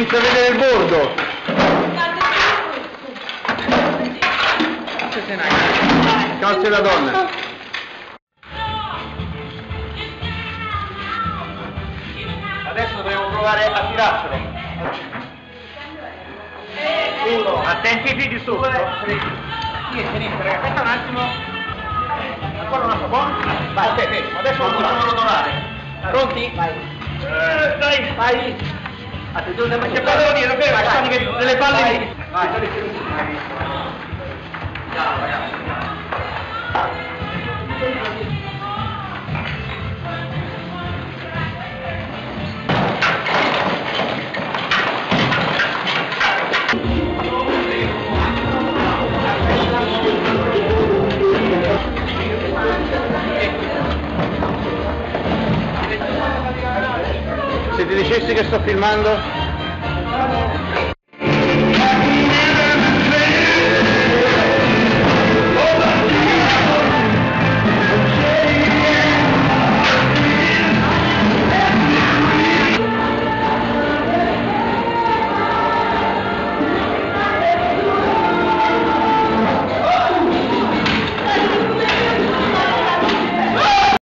inizio a vedere il bordo. Calcio la donna. Adesso dobbiamo provare a tirarcelo. 1, attenti ai piedi su. 2, 3. Sì, sinistra, ragazzi. Aspetta un attimo. Ancora un altro po'. Vai, ok, adesso lo facciamo rotolare. Pronti? Vai. Dai, vai. Attenzione, ma c'è bello dire, ok? Lasciamo che delle palle lì. Vai. Ciao, ragazzi. Se ti dicessi che sto filmando?